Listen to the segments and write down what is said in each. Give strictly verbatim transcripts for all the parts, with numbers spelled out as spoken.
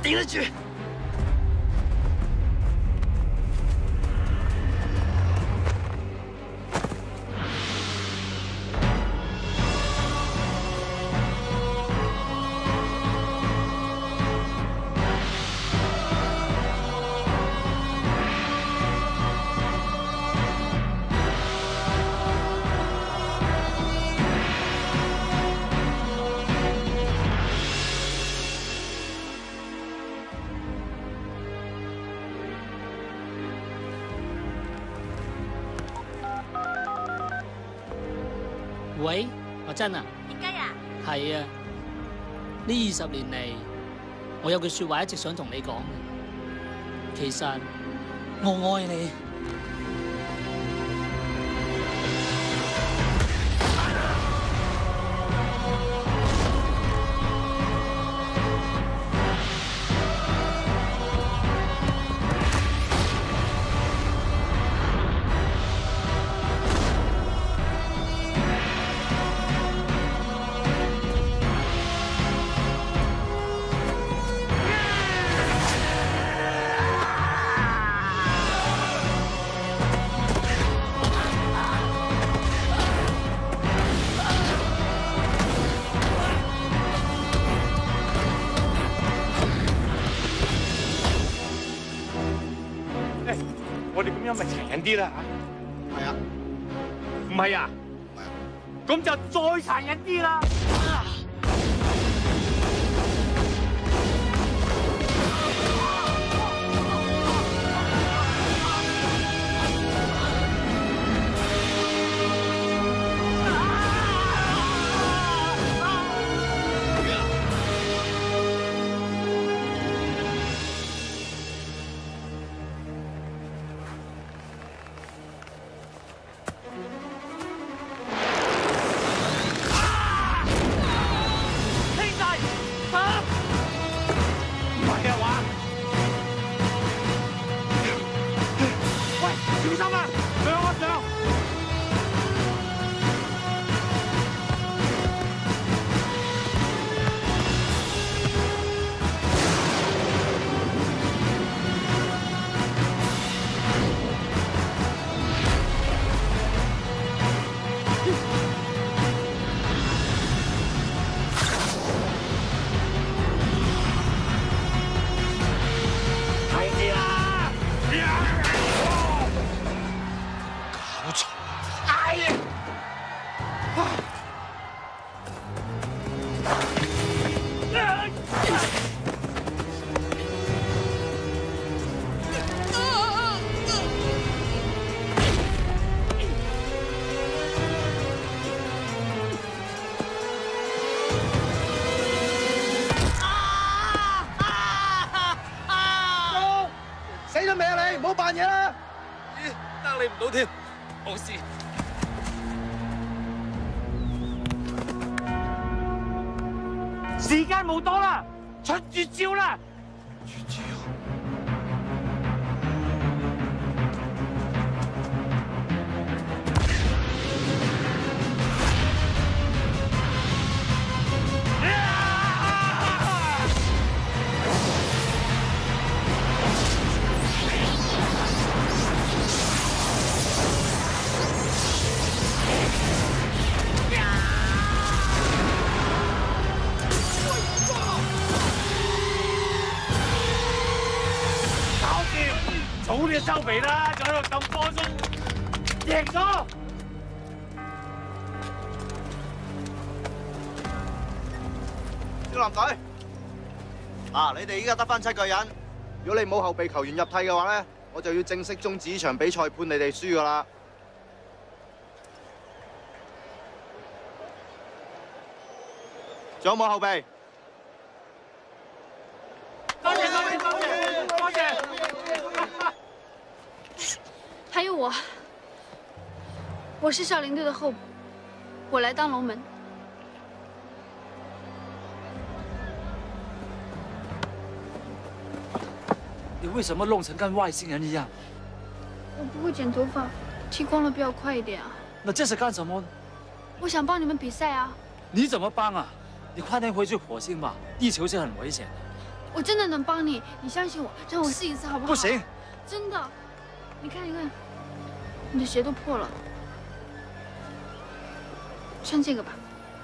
顶得住。 喂，阿珍啊， 點解啊？ 係啊，呢二十年嚟，我有句說話一直想同你講。其實我愛你。 咁樣咪殘忍啲啦嚇？係啊，唔係啊？唔係啊，咁就再殘忍啲啦！ 扮嘢啦！ 咦，得你唔到添，冇事。 時間冇多啦，出絕招啦！ 絕招。 早啲收皮啦，仲喺度揼波鐘，贏咗！ 少林隊，啊，你哋依家得返七個人，如果你冇後備球員入替嘅話咧，我就要正式終止呢場比賽，判你哋輸噶啦。仲有冇後備？ 多謝多謝多謝多謝！ 还有我，我是少林队的候补，我来当龙门。 你为什么弄成跟外星人一样？ 我不会剪头发，剃光了比较快一点啊。 那这是干什么呢？ 我想帮你们比赛啊。 你怎么帮啊？你快点回去火星吧，地球是很危险的。 我真的能帮你，你相信我，让我试一次好不好？ 不行， 真的。你看，你看，你的鞋都破了，穿这个吧。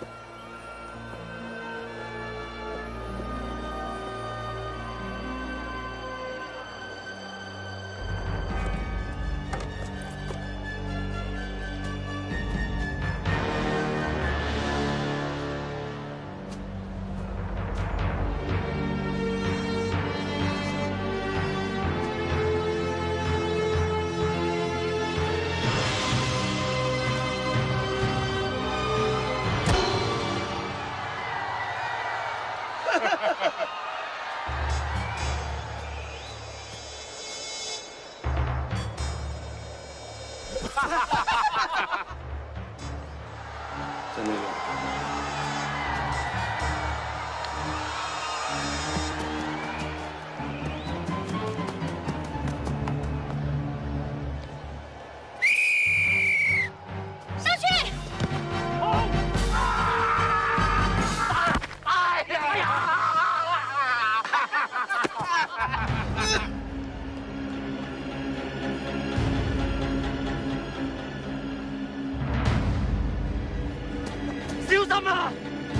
真的有。 上去！ 哎呀！小心啊！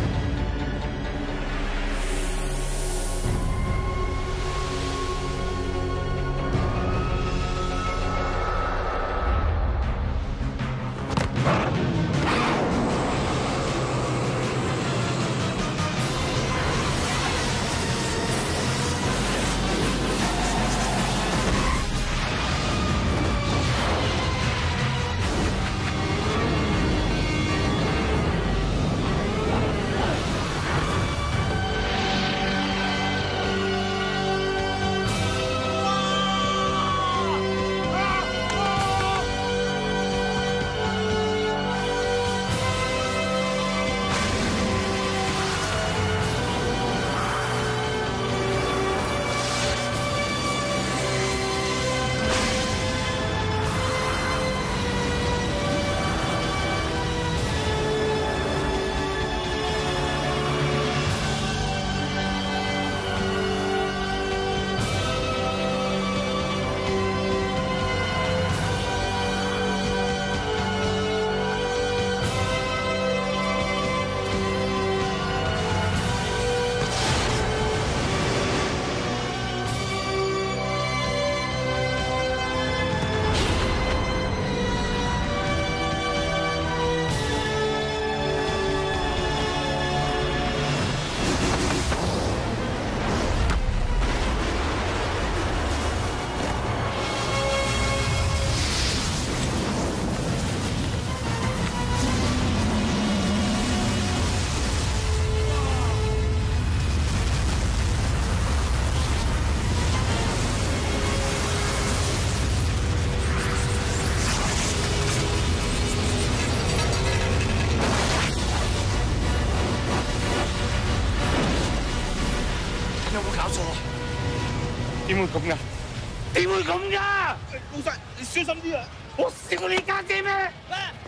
有冇搞錯？ 點會咁噶？點會咁噶？ 老細，你小心啲啊！ 我笑你家姐咩？